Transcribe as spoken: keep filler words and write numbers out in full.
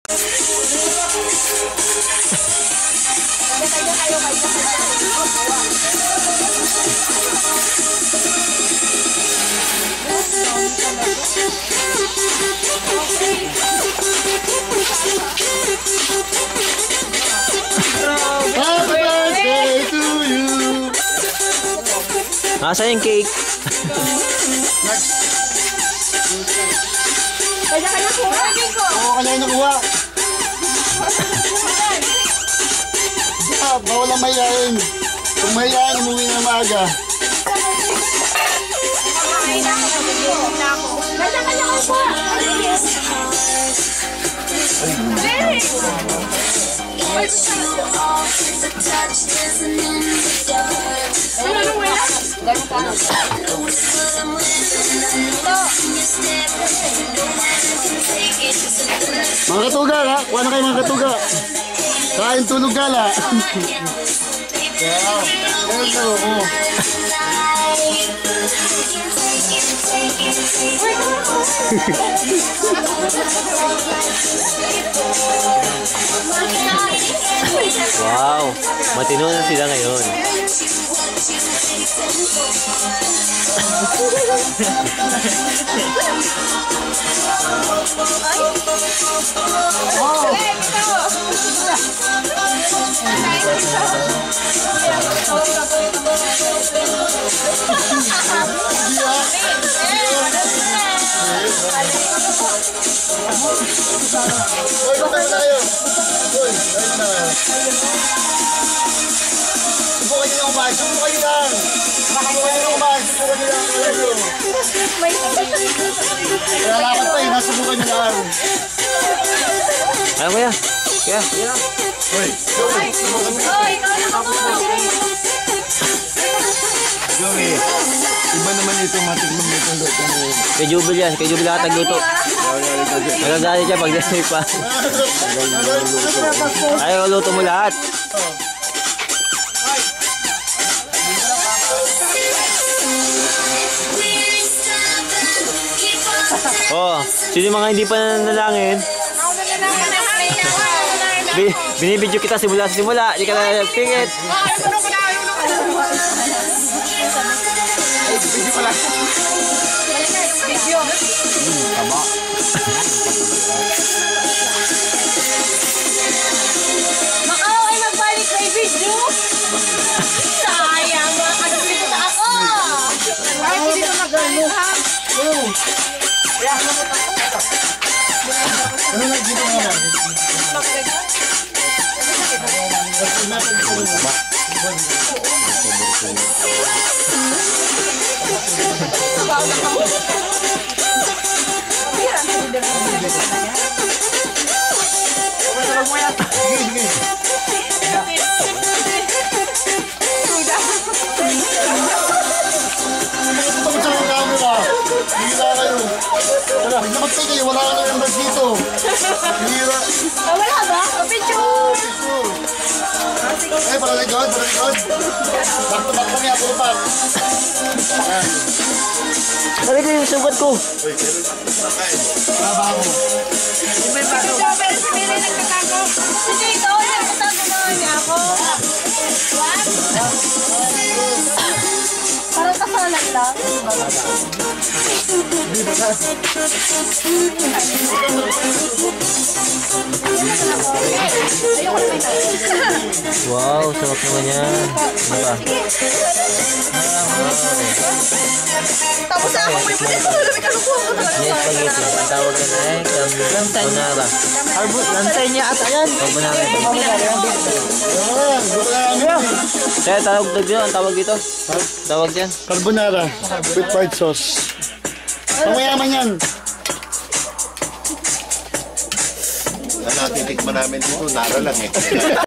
Happy birthday to you. Nasaan yung cake? Kaya ka nakuha. Oo, kanya nakuha. Ah, bawal ang mayayain. Kung mayayain, umuwi na maaga. Kaya ka nakuha. Mga katuga, ha? Kuha na kayo mga katuga. Kain tulog gala. Wow. Hello. Oh. Wow, matino na sila ngayon. Hoy, patay tayo. Hoy, ayun na. Subukan nyo lang kumain. Subukan nyo lang. Subukan nyo lang kumain. Subukan nyo lang. Kaya lakad pa eh. Nasubukan nyo lang. Ano kuya? Kuya? Hoy, Joey. Subukan mo. Joey. Iba naman ito. Matigmang may tundok. Kay Jubil yan. Kay Jubil ata luto. Nagagalit siya pag dahil pa. Ayaw, luto mo lahat. Oh, sino mga hindi pa nanalangin? Binibidyo kita simula sa simula. Hindi ka na tingit. Video pala. Video. Tama. Makaw ay magbalik kay video. Sayang, mga kanapito sa ako. Ay, hindi ko magalit ha. Ano na dito nga? Hira kayo. Wala, namatay kayo. Wala ka na members dito. Hira. Ah, wala ba? Picture! Eh, para likod, para likod. Back to back kami, ako pa. Sabi ko yung sugat ko. Trabaho. Pero si Miri nagkakago. Si Jito, nagkakago naman niya ako. What? Parang kasalan lang. Wow, sarap naman yan. Ano ba? Tapos ako may muli ko namin kalukuha ko talaga. Yes, spaghetti. Ang tawag na ay carbonara. Lansay niya ata yan. Carbonara. Ayan, Kaya tawag dito, ang tawag dito? Tawag yan? carbonara with white sauce. Pamayaman yan. Natitikman namin dito, nara lang eh.